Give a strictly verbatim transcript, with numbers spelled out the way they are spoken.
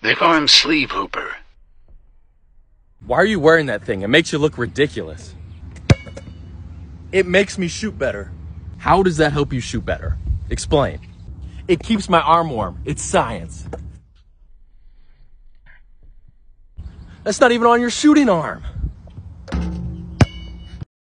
They call him Sleeve Hooper. Why are you wearing that thing? It makes you look ridiculous. It makes me shoot better. How does that help you shoot better? Explain. It keeps my arm warm. It's science. That's not even on your shooting arm.